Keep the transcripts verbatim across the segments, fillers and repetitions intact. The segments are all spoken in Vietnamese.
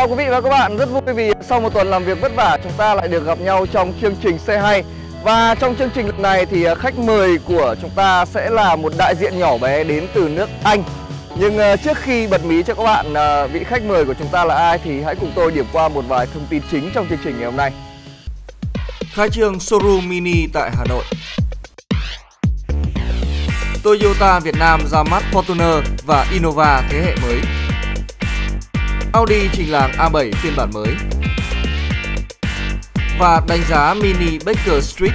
chào quý vị và các bạn, rất vui vì sau một tuần làm việc vất vả chúng ta lại được gặp nhau trong chương trình Xe Hay. Và trong chương trình lần này thì khách mời của chúng ta sẽ là một đại diện nhỏ bé đến từ nước Anh. Nhưng trước khi bật mí cho các bạn vị khách mời của chúng ta là ai thì hãy cùng tôi điểm qua một vài thông tin chính trong chương trình ngày hôm nay. Khai trương showroom mini tại Hà Nội. Toyota Việt Nam ra mắt Fortuner và Innova thế hệ mới. Audi trình làng A bảy phiên bản mới. Và đánh giá Mini Baker Street.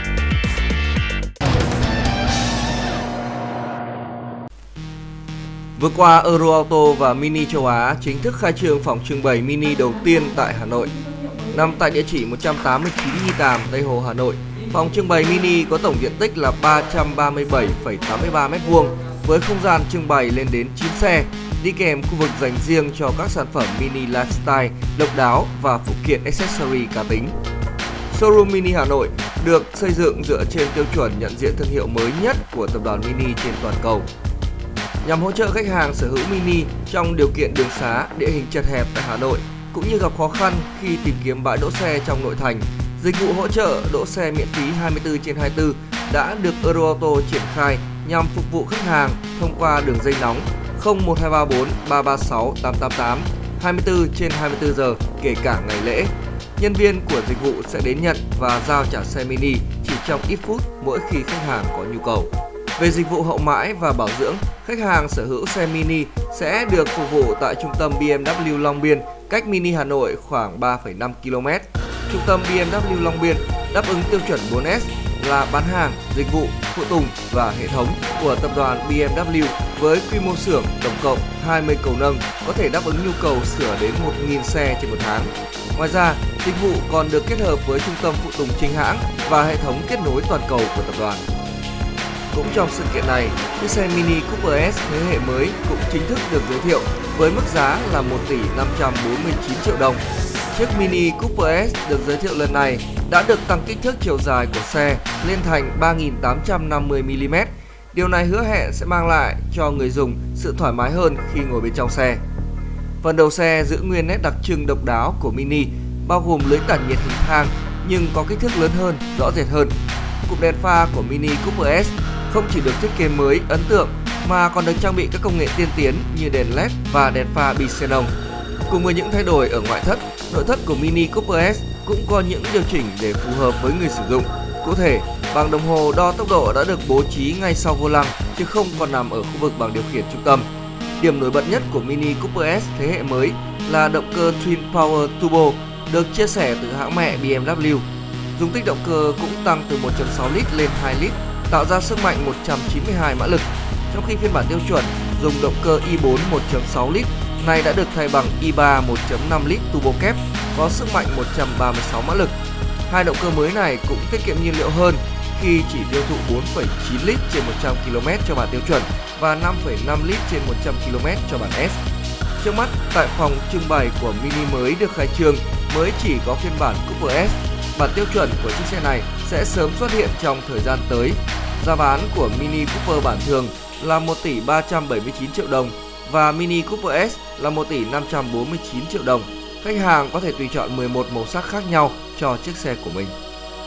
Vừa qua, Euro Auto và Mini châu Á chính thức khai trương phòng trưng bày Mini đầu tiên tại Hà Nội. Nằm tại địa chỉ một trăm tám mươi chín Nghi Tàm, Tây Hồ, Hà Nội, phòng trưng bày Mini có tổng diện tích là ba trăm ba mươi bảy phẩy tám mươi ba mét vuông với không gian trưng bày lên đến chín xe, đi kèm khu vực dành riêng cho các sản phẩm Mini Lifestyle độc đáo và phụ kiện accessory cá tính. Showroom Mini Hà Nội được xây dựng dựa trên tiêu chuẩn nhận diện thương hiệu mới nhất của tập đoàn Mini trên toàn cầu. Nhằm hỗ trợ khách hàng sở hữu Mini trong điều kiện đường xá, địa hình chật hẹp tại Hà Nội, cũng như gặp khó khăn khi tìm kiếm bãi đỗ xe trong nội thành, dịch vụ hỗ trợ đỗ xe miễn phí hai mươi tư trên hai mươi tư đã được Euro Auto triển khai nhằm phục vụ khách hàng thông qua đường dây nóng không một hai ba bốn ba ba sáu tám tám tám hai mươi tư trên hai mươi tư giờ kể cả ngày lễ. Nhân viên của dịch vụ sẽ đến nhận và giao trả xe Mini chỉ trong ít phút mỗi khi khách hàng có nhu cầu. Về dịch vụ hậu mãi và bảo dưỡng, khách hàng sở hữu xe Mini sẽ được phục vụ tại trung tâm bê em vê Long Biên, cách Mini Hà Nội khoảng ba phẩy năm ki lô mét. Trung tâm bê em vê Long Biên đáp ứng tiêu chuẩn bốn S là bán hàng, dịch vụ, phụ tùng và hệ thống của tập đoàn bê em vê với quy mô xưởng tổng cộng hai mươi cầu nâng, có thể đáp ứng nhu cầu sửa đến một nghìn xe trên một tháng. Ngoài ra, dịch vụ còn được kết hợp với trung tâm phụ tùng chính hãng và hệ thống kết nối toàn cầu của tập đoàn. Cũng trong sự kiện này, chiếc xe Mini Cooper S thế hệ mới cũng chính thức được giới thiệu với mức giá là một tỷ năm trăm bốn mươi chín triệu đồng. Chiếc Mini Cooper S được giới thiệu lần này đã được tăng kích thước chiều dài của xe lên thành ba nghìn tám trăm năm mươi mi li mét. Điều này hứa hẹn sẽ mang lại cho người dùng sự thoải mái hơn khi ngồi bên trong xe. Phần đầu xe giữ nguyên nét đặc trưng độc đáo của Mini, bao gồm lưới tản nhiệt hình thang nhưng có kích thước lớn hơn, rõ rệt hơn. Cụm đèn pha của Mini Cooper S không chỉ được thiết kế mới ấn tượng mà còn được trang bị các công nghệ tiên tiến như đèn led và đèn pha bi xenon. Cùng với những thay đổi ở ngoại thất, nội thất của Mini Cooper S cũng có những điều chỉnh để phù hợp với người sử dụng. Cụ thể, bảng đồng hồ đo tốc độ đã được bố trí ngay sau vô lăng chứ không còn nằm ở khu vực bảng điều khiển trung tâm. Điểm nổi bật nhất của Mini Cooper S thế hệ mới là động cơ Twin Power Turbo được chia sẻ từ hãng mẹ bê em vê. Dung tích động cơ cũng tăng từ một phẩy sáu lít lên hai lít, tạo ra sức mạnh một trăm chín mươi hai mã lực. Trong khi phiên bản tiêu chuẩn dùng động cơ i bốn một phẩy sáu lít này đã được thay bằng i ba một phẩy năm lít turbo kép có sức mạnh một trăm ba mươi sáu mã lực. Hai động cơ mới này cũng tiết kiệm nhiên liệu hơn khi chỉ tiêu thụ bốn phẩy chín lít trên một trăm ki lô mét cho bản tiêu chuẩn và năm phẩy năm lít trên một trăm ki lô mét cho bản S. Trước mắt, tại phòng trưng bày của Mini mới được khai trương mới chỉ có phiên bản Cooper S. Bản tiêu chuẩn của chiếc xe này sẽ sớm xuất hiện trong thời gian tới. Giá bán của Mini Cooper bản thường là một tỷ ba trăm bảy mươi chín triệu đồng và Mini Cooper S là một tỷ năm trăm bốn mươi chín triệu đồng. Khách hàng có thể tùy chọn mười một màu sắc khác nhau cho chiếc xe của mình.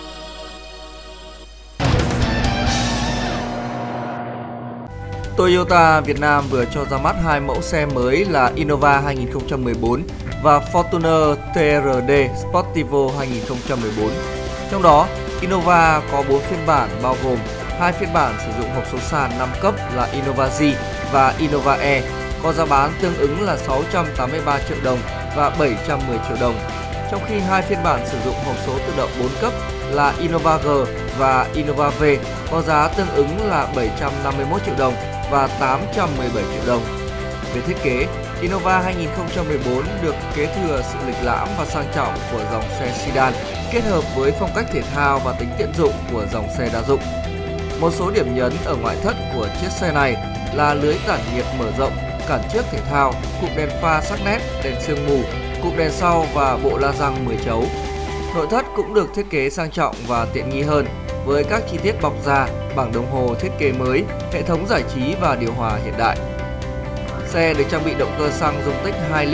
Toyota Việt Nam vừa cho ra mắt hai mẫu xe mới là Innova hai nghìn không trăm mười bốn và Fortuner tê rờ đê Sportivo hai nghìn không trăm mười bốn. Trong đó, Innova có bốn phiên bản bao gồm hai phiên bản sử dụng hộp số sàn năm cấp là Innova Z và Innova E, có giá bán tương ứng là sáu trăm tám mươi ba triệu đồng và bảy trăm mười triệu đồng. Trong khi hai phiên bản sử dụng hộp số tự động bốn cấp là Innova G và Innova V có giá tương ứng là bảy trăm năm mươi mốt triệu đồng và tám trăm mười bảy triệu đồng. Về thiết kế, Innova hai nghìn không trăm mười bốn được kế thừa sự lịch lãm và sang trọng của dòng xe sedan kết hợp với phong cách thể thao và tính tiện dụng của dòng xe đa dụng. Một số điểm nhấn ở ngoại thất của chiếc xe này là lưới tản nhiệt mở rộng, cản trước thể thao, cụm đèn pha sắc nét, đèn sương mù, cụm đèn sau và bộ la răng mười chấu. Nội thất cũng được thiết kế sang trọng và tiện nghi hơn với các chi tiết bọc da, bảng đồng hồ thiết kế mới, hệ thống giải trí và điều hòa hiện đại. Xe được trang bị động cơ xăng dung tích hai lít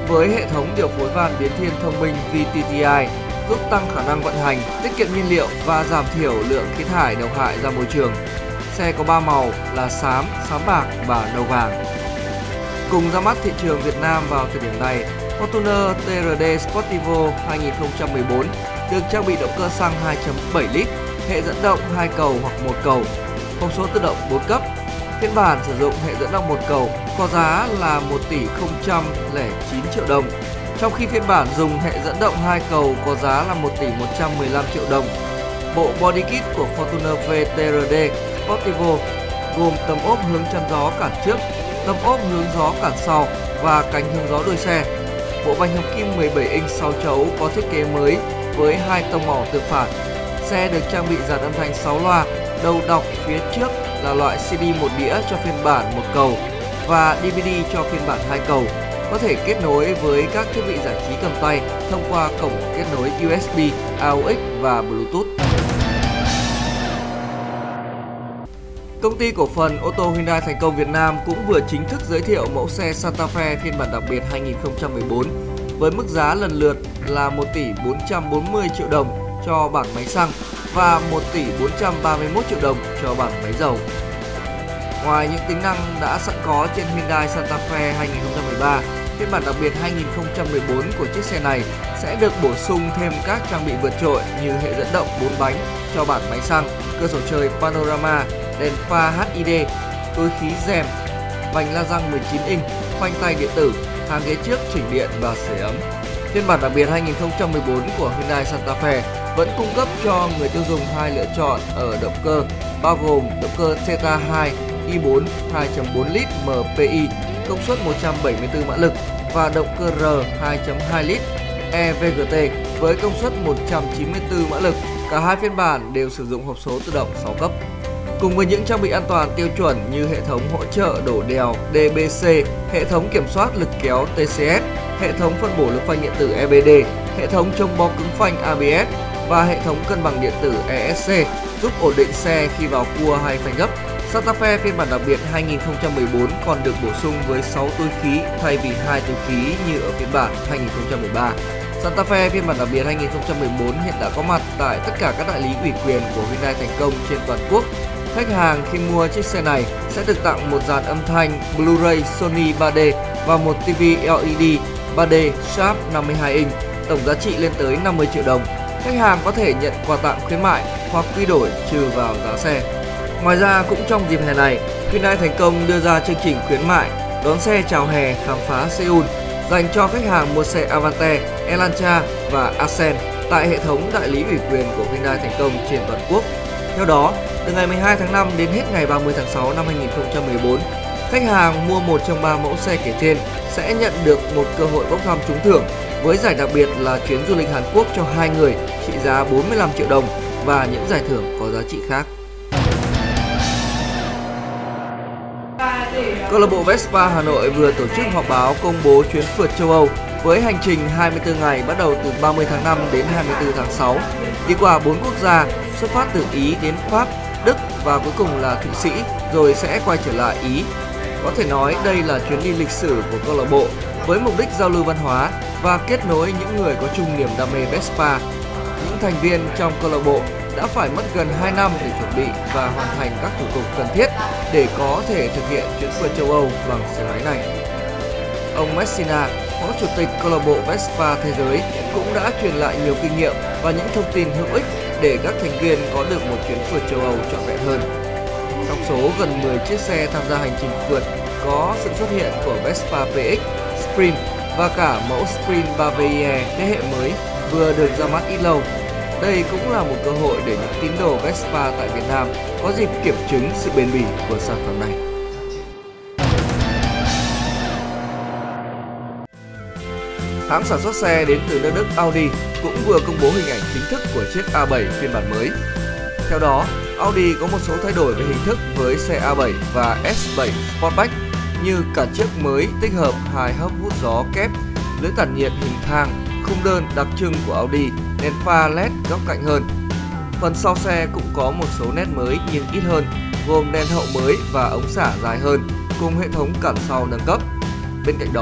với hệ thống điều phối van biến thiên thông minh vê tê tê i, giúp tăng khả năng vận hành, tiết kiệm nhiên liệu và giảm thiểu lượng khí thải độc hại ra môi trường. Xe có ba màu là xám, xám bạc và nâu vàng. Cùng ra mắt thị trường Việt Nam vào thời điểm này, Fortuner tê rờ đê Sportivo hai không một bốn được trang bị động cơ xăng hai chấm bảy lít, hệ dẫn động hai cầu hoặc một cầu, hộp số tự động bốn cấp. Phiên bản sử dụng hệ dẫn động một cầu có giá là một tỷ không trăm lẻ chín triệu đồng, trong khi phiên bản dùng hệ dẫn động hai cầu có giá là một tỷ một trăm mười lăm triệu đồng. Bộ body kit của Fortuner vê tê rờ đê Sportivo gồm tấm ốp hướng chắn gió cản trước, tấm ốp hướng gió cản sau và cánh hướng gió đuôi xe. Bộ vành hợp kim mười bảy inch sáu chấu có thiết kế mới với hai tông màu tương phản. Xe được trang bị dàn âm thanh sáu loa, đầu đọc phía trước là loại xê đê một đĩa cho phiên bản một cầu và đê vê đê cho phiên bản hai cầu, có thể kết nối với các thiết bị giải trí cầm tay thông qua cổng kết nối u ét bê, a u ích và Bluetooth. Công ty cổ phần ô tô Hyundai Thành Công Việt Nam cũng vừa chính thức giới thiệu mẫu xe Santa Fe phiên bản đặc biệt hai không một bốn với mức giá lần lượt là một tỷ bốn trăm bốn mươi triệu đồng cho bản máy xăng và một tỷ bốn trăm ba mươi mốt triệu đồng cho bản máy dầu. Ngoài những tính năng đã sẵn có trên Hyundai Santa Fe hai không một ba, phiên bản đặc biệt hai không một bốn của chiếc xe này sẽ được bổ sung thêm các trang bị vượt trội như hệ dẫn động bốn bánh cho bản máy xăng, cửa sổ trời panorama, đèn pha hát i đê, túi khí rèm, vành la răng mười chín inch, phanh tay điện tử, hàng ghế trước chỉnh điện và sưởi ấm. Phiên bản đặc biệt hai không một bốn của Hyundai Santa Fe vẫn cung cấp cho người tiêu dùng hai lựa chọn ở động cơ, bao gồm động cơ Theta hai i bốn hai chấm bốn lít em pê i công suất một trăm bảy mươi tư mã lực và động cơ R hai chấm hai lít e vê giê tê với công suất một trăm chín mươi tư mã lực. Cả hai phiên bản đều sử dụng hộp số tự động sáu cấp. Cùng với những trang bị an toàn tiêu chuẩn như hệ thống hỗ trợ đổ đèo đê bê xê, hệ thống kiểm soát lực kéo tê xê ét, hệ thống phân bổ lực phanh điện tử e bê đê, hệ thống chống bó cứng phanh a bê ét và hệ thống cân bằng điện tử e ét xê giúp ổn định xe khi vào cua hay phanh gấp. Santa Fe phiên bản đặc biệt hai không một bốn còn được bổ sung với sáu túi khí thay vì hai túi khí như ở phiên bản hai không một ba. Santa Fe phiên bản đặc biệt hai không một bốn hiện đã có mặt tại tất cả các đại lý ủy quyền của Hyundai Thành Công trên toàn quốc. Khách hàng khi mua chiếc xe này sẽ được tặng một dàn âm thanh Blu-ray Sony ba D và một ti vi lờ e đê ba D Sharp năm mươi hai inch, tổng giá trị lên tới năm mươi triệu đồng. Khách hàng có thể nhận quà tặng khuyến mại hoặc quy đổi trừ vào giá xe. Ngoài ra, cũng trong dịp hè này, Hyundai Thành Công đưa ra chương trình khuyến mại đón xe chào hè khám phá Seoul dành cho khách hàng mua xe Avante, Elantra và Accent tại hệ thống đại lý ủy quyền của Hyundai Thành Công trên toàn quốc. Theo đó, từ ngày mười hai tháng năm đến hết ngày ba mươi tháng sáu năm hai không một bốn, khách hàng mua một trong ba mẫu xe kể trên sẽ nhận được một cơ hội bốc thăm trúng thưởng với giải đặc biệt là chuyến du lịch Hàn Quốc cho hai người trị giá bốn mươi lăm triệu đồng và những giải thưởng có giá trị khác. Câu lạc bộ Vespa Hà Nội vừa tổ chức họp báo công bố chuyến phượt châu Âu với hành trình hai mươi tư ngày bắt đầu từ ba mươi tháng năm đến hai mươi tư tháng sáu, đi qua bốn quốc gia, xuất phát từ Ý đến Pháp, Đức và cuối cùng là Thụy Sĩ, rồi sẽ quay trở lại Ý. Có thể nói đây là chuyến đi lịch sử của câu lạc bộ với mục đích giao lưu văn hóa và kết nối những người có chung niềm đam mê Vespa. Những thành viên trong câu lạc bộ đã phải mất gần hai năm để chuẩn bị và hoàn thành các thủ tục cần thiết để có thể thực hiện chuyến phượt châu Âu bằng xe máy này. Ông Messina, Phó Chủ tịch câu lạc bộ Vespa Thế giới, cũng đã truyền lại nhiều kinh nghiệm và những thông tin hữu ích để các thành viên có được một chuyến phượt châu Âu trọn vẹn hơn. Trong số gần mười chiếc xe tham gia hành trình phượt có sự xuất hiện của Vespa pê ích, Sprint và cả mẫu Sprint ba vê i e thế hệ mới vừa được ra mắt ít lâu. Đây cũng là một cơ hội để những tín đồ Vespa tại Việt Nam có dịp kiểm chứng sự bền bỉ của sản phẩm này. Hãng sản xuất xe đến từ nước Đức Audi cũng vừa công bố hình ảnh chính thức của chiếc A bảy phiên bản mới. Theo đó, Audi có một số thay đổi về hình thức với xe A bảy và S bảy Sportback như cả chiếc mới tích hợp hai hốc hút gió kép, lưỡi tản nhiệt hình thang, khung đơn đặc trưng của Audi, đèn pha led góc cạnh hơn. Phần sau xe cũng có một số nét mới nhưng ít hơn, gồm đèn hậu mới và ống xả dài hơn, cùng hệ thống cản sau nâng cấp. Bên cạnh đó,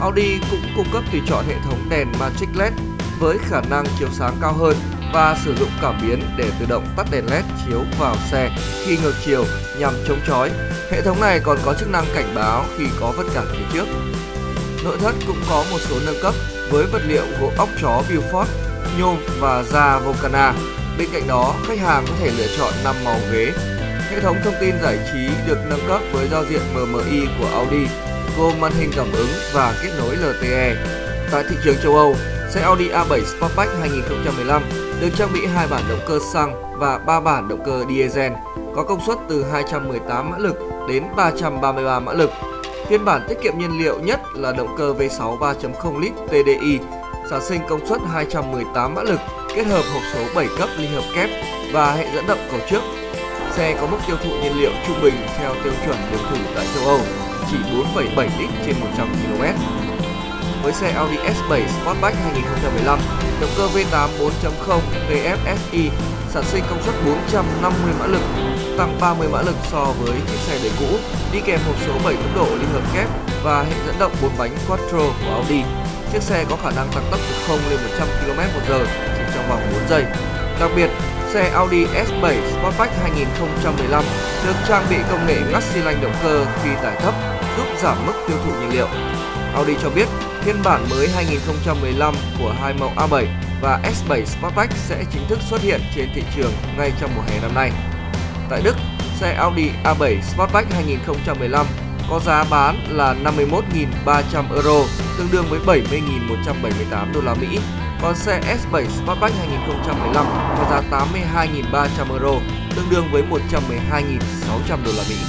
Audi cũng cung cấp tùy chọn hệ thống đèn Magic led với khả năng chiếu sáng cao hơn và sử dụng cảm biến để tự động tắt đèn led chiếu vào xe khi ngược chiều nhằm chống chói. Hệ thống này còn có chức năng cảnh báo khi có vật cản phía trước. Nội thất cũng có một số nâng cấp với vật liệu gỗ óc chó Beaufort, nhôm và da Volcana. Bên cạnh đó, khách hàng có thể lựa chọn năm màu ghế. Hệ thống thông tin giải trí được nâng cấp với giao diện M M I của Audi, gồm màn hình cảm ứng và kết nối L T E. Tại thị trường châu Âu, xe Audi A bảy Sportback hai không một năm được trang bị hai bản động cơ xăng và ba bản động cơ diesel, có công suất từ hai trăm mười tám mã lực đến ba trăm ba mươi ba mã lực. Phiên bản tiết kiệm nhiên liệu nhất là động cơ V sáu ba chấm không lít T D I, sản sinh công suất hai trăm mười tám mã lực, kết hợp hộp số bảy cấp ly hợp kép và hệ dẫn động cầu trước. Xe có mức tiêu thụ nhiên liệu trung bình theo tiêu chuẩn đường thủy tại châu Âu chỉ bốn phẩy bảy lít trên một trăm ki lô mét. Với xe Audi S bảy Sportback hai không một năm, động cơ V tám bốn chấm không T F S I sản sinh công suất bốn trăm năm mươi mã lực, tăng ba mươi mã lực so với chiếc xe đời cũ, đi kèm hộp số bảy tốc độ ly hợp kép và hệ dẫn động bốn bánh Quattro của Audi. Chiếc xe có khả năng tăng tốc từ không lên một trăm ki lô mét một giờ chỉ trong vòng bốn giây. Đặc biệt, xe Audi S bảy Sportback hai không một năm được trang bị công nghệ ngắt xi lanh động cơ khi tải thấp, giúp giảm mức tiêu thụ nhiên liệu. Audi cho biết phiên bản mới hai không một năm của hai mẫu A bảy và S bảy Sportback sẽ chính thức xuất hiện trên thị trường ngay trong mùa hè năm nay. Tại Đức, xe Audi A bảy Sportback hai không một năm có giá bán là năm mươi mốt nghìn ba trăm euro, tương đương với bảy mươi nghìn một trăm bảy mươi tám đô la Mỹ. Còn xe S bảy Sportback hai không một năm có giá tám mươi hai nghìn ba trăm euro, tương đương với một trăm mười hai nghìn sáu trăm đô la Mỹ.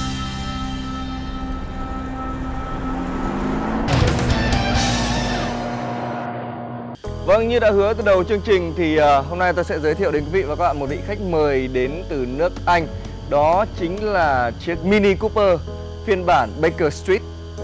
Vâng, như đã hứa từ đầu chương trình thì uh, hôm nay tôi sẽ giới thiệu đến quý vị và các bạn một vị khách mời đến từ nước Anh. Đó chính là chiếc Mini Cooper phiên bản Baker Street.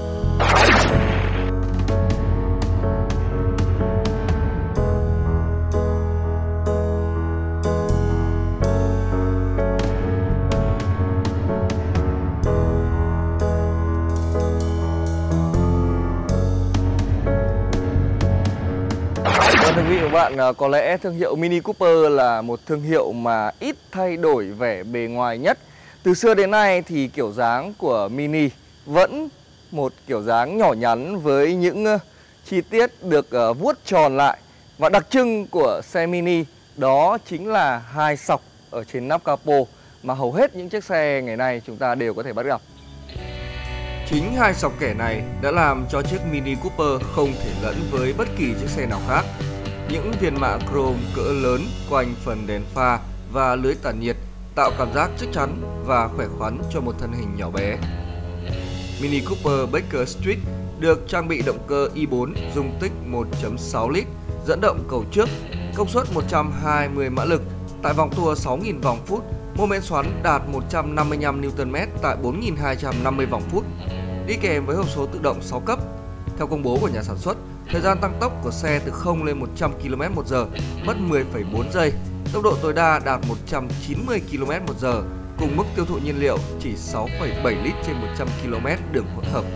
Thưa quý vị và bạn, có lẽ thương hiệu Mini Cooper là một thương hiệu mà ít thay đổi vẻ bề ngoài nhất. Từ xưa đến nay thì kiểu dáng của Mini vẫn một kiểu dáng nhỏ nhắn với những chi tiết được vuốt tròn lại. Và đặc trưng của xe Mini đó chính là hai sọc ở trên nắp capo mà hầu hết những chiếc xe ngày nay chúng ta đều có thể bắt gặp. Chính hai sọc kẻ này đã làm cho chiếc Mini Cooper không thể lẫn với bất kỳ chiếc xe nào khác. Những viền mạ chrome cỡ lớn quanh phần đèn pha và lưới tản nhiệt tạo cảm giác chắc chắn và khỏe khoắn cho một thân hình nhỏ bé. Mini Cooper Baker Street được trang bị động cơ i bốn dung tích một phẩy sáu lít, dẫn động cầu trước, công suất một trăm hai mươi mã lực tại vòng tua sáu nghìn vòng phút, mô men xoắn đạt một trăm năm mươi lăm niu tơn mét tại bốn nghìn hai trăm năm mươi vòng phút, đi kèm với hộp số tự động sáu cấp. Theo công bố của nhà sản xuất, thời gian tăng tốc của xe từ không lên một trăm ki lô mét một giờ mất mười phẩy bốn giây, tốc độ tối đa đạt một trăm chín mươi ki lô mét một giờ, cùng mức tiêu thụ nhiên liệu chỉ sáu phẩy bảy lít trên một trăm ki lô mét đường hỗn hợp.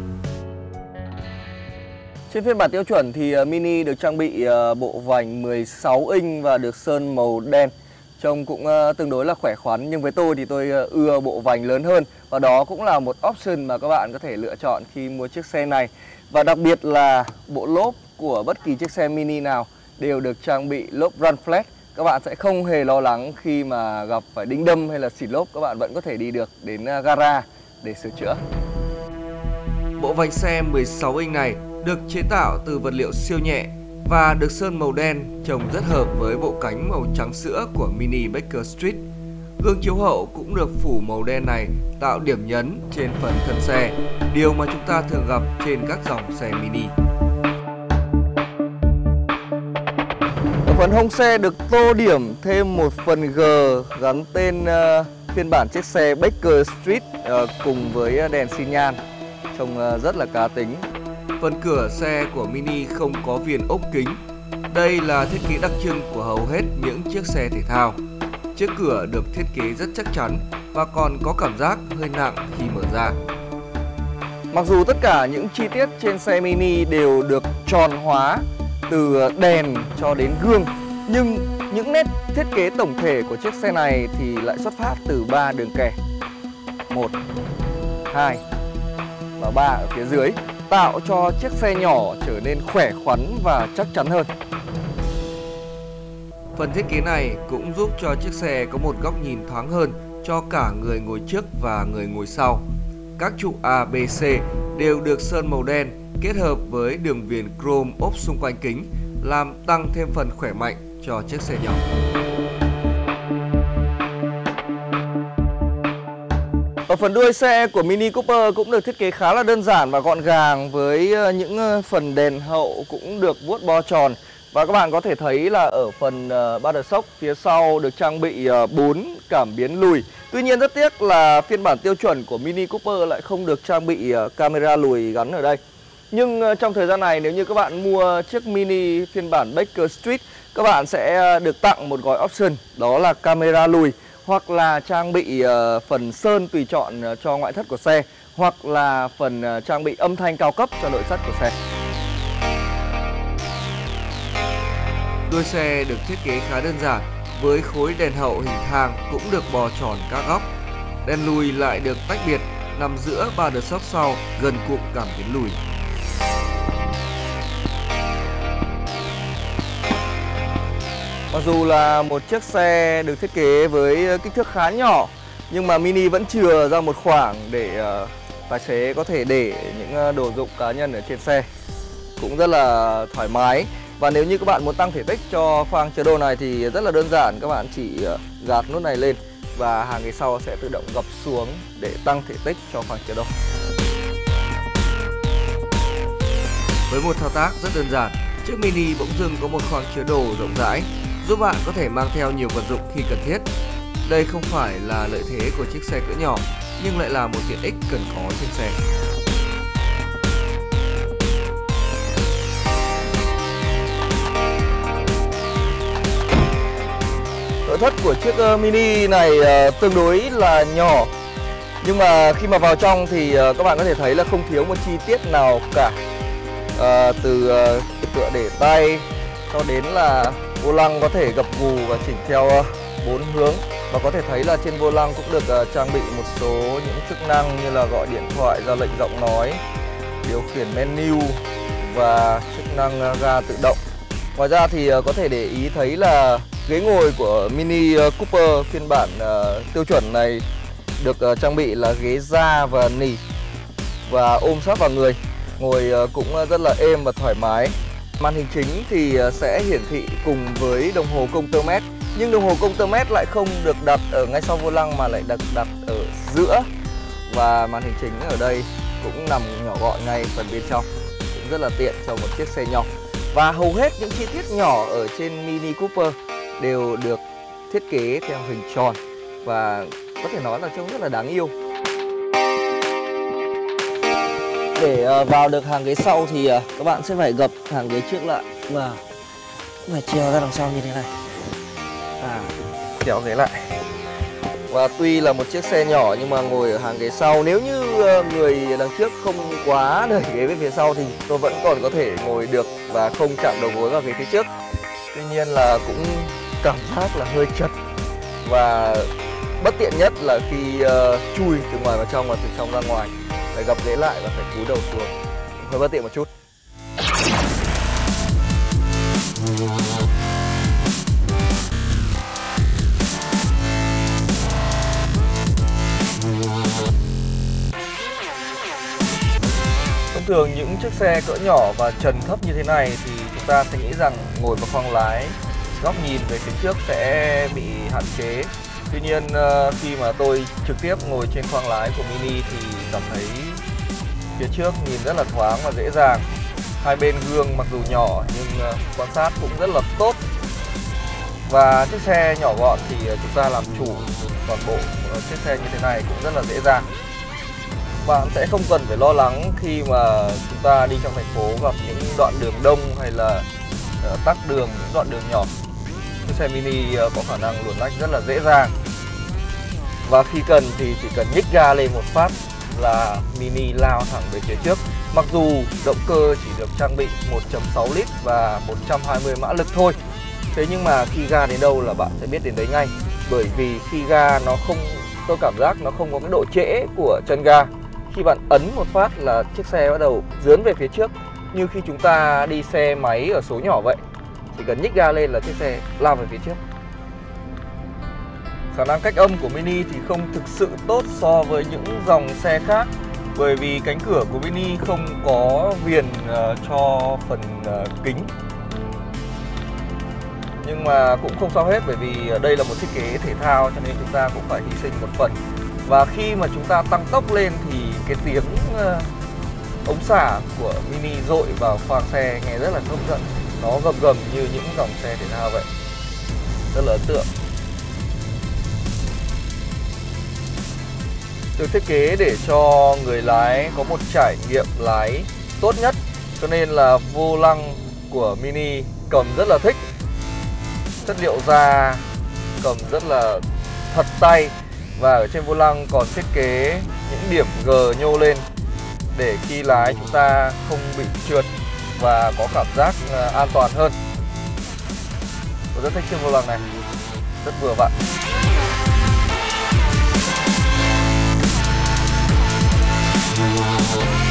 Trên phiên bản tiêu chuẩn thì Mini được trang bị bộ vành mười sáu inch và được sơn màu đen. Trông cũng tương đối là khỏe khoắn, nhưng với tôi thì tôi ưa bộ vành lớn hơn, và đó cũng là một option mà các bạn có thể lựa chọn khi mua chiếc xe này. Và đặc biệt là bộ lốp của bất kỳ chiếc xe Mini nào đều được trang bị lốp run flat. Các bạn sẽ không hề lo lắng khi mà gặp phải đinh đâm hay là xịt lốp, các bạn vẫn có thể đi được đến gara để sửa chữa. Bộ vành xe mười sáu inch này được chế tạo từ vật liệu siêu nhẹ và được sơn màu đen, trông rất hợp với bộ cánh màu trắng sữa của Mini Baker Street. Gương chiếu hậu cũng được phủ màu đen này tạo điểm nhấn trên phần thân xe, điều mà chúng ta thường gặp trên các dòng xe Mini. Ở phần hông xe được tô điểm thêm một phần G gắn tên uh, phiên bản chiếc xe Baker Street uh, cùng với đèn xi nhan, trông uh, rất là cá tính. Phần cửa xe của Mini không có viền ốp kính. Đây là thiết kế đặc trưng của hầu hết những chiếc xe thể thao. Chiếc cửa được thiết kế rất chắc chắn và còn có cảm giác hơi nặng khi mở ra. Mặc dù tất cả những chi tiết trên xe Mini đều được tròn hóa từ đèn cho đến gương, nhưng những nét thiết kế tổng thể của chiếc xe này thì lại xuất phát từ ba đường kẻ. một, hai và ba ở phía dưới, tạo cho chiếc xe nhỏ trở nên khỏe khoắn và chắc chắn hơn. Phần thiết kế này cũng giúp cho chiếc xe có một góc nhìn thoáng hơn cho cả người ngồi trước và người ngồi sau. Các trụ A, B, C đều được sơn màu đen kết hợp với đường viền chrome ốp xung quanh kính, làm tăng thêm phần khỏe mạnh cho chiếc xe nhỏ. Ở phần đuôi xe của Mini Cooper cũng được thiết kế khá là đơn giản và gọn gàng, với những phần đèn hậu cũng được vuốt bo tròn. Và các bạn có thể thấy là ở phần body shock phía sau được trang bị bốn cảm biến lùi. Tuy nhiên rất tiếc là phiên bản tiêu chuẩn của Mini Cooper lại không được trang bị camera lùi gắn ở đây. Nhưng trong thời gian này, nếu như các bạn mua chiếc Mini phiên bản Baker Street, các bạn sẽ được tặng một gói option, đó là camera lùi, hoặc là trang bị phần sơn tùy chọn cho ngoại thất của xe, hoặc là phần trang bị âm thanh cao cấp cho nội thất của xe. Đuôi xe được thiết kế khá đơn giản, với khối đèn hậu hình thang cũng được bò tròn các góc. Đèn lùi lại được tách biệt, nằm giữa body shock sau, gần cụm cảm biến lùi. Mặc dù là một chiếc xe được thiết kế với kích thước khá nhỏ, nhưng mà Mini vẫn chừa ra một khoảng để uh, tài xế có thể để những đồ dụng cá nhân ở trên xe. Cũng rất là thoải mái. Và nếu như các bạn muốn tăng thể tích cho khoang chứa đồ này thì rất là đơn giản, các bạn chỉ gạt nút này lên và hàng ghế sau sẽ tự động gập xuống để tăng thể tích cho khoang chứa đồ. Với một thao tác rất đơn giản, chiếc Mini bỗng dưng có một khoang chứa đồ rộng rãi, giúp bạn có thể mang theo nhiều vật dụng khi cần thiết. Đây không phải là lợi thế của chiếc xe cỡ nhỏ, nhưng lại là một tiện ích cần có trên xe. Nội thất của chiếc Mini này uh, tương đối là nhỏ, nhưng mà khi mà vào trong thì uh, các bạn có thể thấy là không thiếu một chi tiết nào cả. uh, Từ uh, tựa để tay cho đến là vô lăng có thể gập gù và chỉnh theo bốn uh, hướng. Và có thể thấy là trên vô lăng cũng được uh, trang bị một số những chức năng như là gọi điện thoại, ra lệnh giọng nói, điều khiển menu và chức năng uh, ga tự động. Ngoài ra thì uh, có thể để ý thấy là ghế ngồi của Mini Cooper phiên bản uh, tiêu chuẩn này được uh, trang bị là ghế da và nỉ và ôm sát vào người, ngồi uh, cũng rất là êm và thoải mái. Màn hình chính thì uh, sẽ hiển thị cùng với đồng hồ công tơ mét, nhưng đồng hồ công tơ mét lại không được đặt ở ngay sau vô lăng mà lại được đặt ở giữa, và màn hình chính ở đây cũng nằm nhỏ gọn ngay phần bên trong, cũng rất là tiện cho một chiếc xe nhỏ. Và hầu hết những chi tiết nhỏ ở trên Mini Cooper đều được thiết kế theo hình tròn và có thể nói là trông rất là đáng yêu. Để vào được hàng ghế sau thì các bạn sẽ phải gập hàng ghế trước lại và phải trèo ra đằng sau như thế này, à, kéo ghế lại. Và tuy là một chiếc xe nhỏ nhưng mà ngồi ở hàng ghế sau, nếu như người đằng trước không quá đẩy ghế về phía sau thì tôi vẫn còn có thể ngồi được và không chạm đầu gối vào ghế phía trước. Tuy nhiên là cũng cảm giác là hơi chật, và bất tiện nhất là khi uh, chui từ ngoài vào trong và từ trong ra ngoài, phải gập ghế lại và phải cúi đầu xuống, hơi bất tiện một chút. Thông thường những chiếc xe cỡ nhỏ và trần thấp như thế này thì chúng ta sẽ nghĩ rằng ngồi vào khoang lái, góc nhìn về phía trước sẽ bị hạn chế. Tuy nhiên khi mà tôi trực tiếp ngồi trên khoang lái của Mini thì cảm thấy phía trước nhìn rất là thoáng và dễ dàng. Hai bên gương mặc dù nhỏ nhưng quan sát cũng rất là tốt. Và chiếc xe nhỏ gọn thì chúng ta làm chủ toàn bộ chiếc xe như thế này cũng rất là dễ dàng. Bạn sẽ không cần phải lo lắng khi mà chúng ta đi trong thành phố gặp những đoạn đường đông hay là uh, tắc đường, những đoạn đường nhỏ. Chiếc xe Mini uh, có khả năng luồn lách rất là dễ dàng. Và khi cần thì chỉ cần nhích ga lên một phát là Mini lao thẳng về phía trước. Mặc dù động cơ chỉ được trang bị một phẩy sáu lít và một trăm hai mươi mã lực thôi. Thế nhưng mà khi ga đến đâu là bạn sẽ biết đến đấy ngay. Bởi vì khi ga nó không, tôi cảm giác nó không có cái độ trễ của chân ga. Khi bạn ấn một phát là chiếc xe bắt đầu dướn về phía trước. Như khi chúng ta đi xe máy ở số nhỏ vậy. Chỉ cần nhích ga lên là chiếc xe lao về phía trước. Khả năng cách âm của Mini thì không thực sự tốt so với những dòng xe khác. Bởi vì cánh cửa của Mini không có viền uh, cho phần uh, kính. Nhưng mà cũng không sao hết, bởi vì đây là một thiết kế thể thao cho nên chúng ta cũng phải hy sinh một phần. Và khi mà chúng ta tăng tốc lên thì cái tiếng uh, ống xả của Mini dội vào khoang xe nghe rất là hấp dẫn. Nó gầm gầm như những dòng xe thể thao vậy. Rất là ấn tượng. Được thiết kế để cho người lái có một trải nghiệm lái tốt nhất, cho nên là vô lăng của Mini cầm rất là thích. Chất liệu da cầm rất là thật tay. Và ở trên vô lăng còn thiết kế những điểm G nhô lên để khi lái chúng ta không bị trượt và có cảm giác an toàn hơn. Tôi rất thích chiếc vô lăng này, rất vừa vặn. We'll be right back.